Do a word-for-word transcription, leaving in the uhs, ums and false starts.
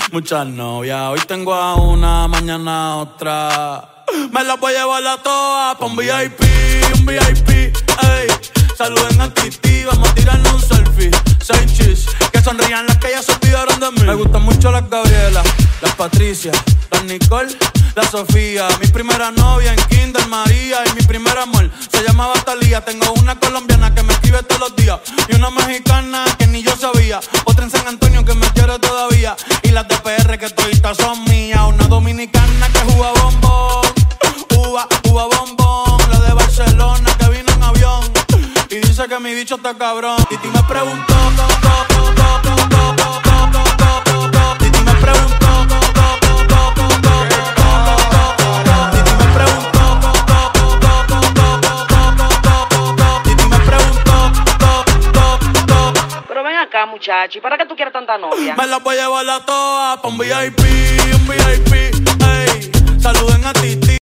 Muchas novias, hoy tengo a una, mañana a otra. Me las voy a llevar a todas pa' un V I P, un V I P, ey. Saluden a Titi, vamos a tirarnos un selfie. Seis chis, que sonrían las que ya se olvidaron de mí. Me gustan mucho las Gabriela, las Patricia, las Nicole, la Sofía. Mi primera novia en Kinder María y mi primer amor se llamaba Talía. Tengo una colombiana que me escribe todos los días y una mexicana que ni yo sabía. Otra en San Antonio que me quiere todavía y las de P R que toditas son mías. Una dominicana que juega bombón, uva, uva bombón. La de Barcelona que vino en avión y dice que mi bicho está cabrón. Titi me preguntó, Titi me preguntó, Titi me preguntó, Titi me preguntó. Pero ven acá, muchacho, ¿y para qué tú quieres tanta novia? Me la voy a llevar a todas pa' un V I P, un V I P.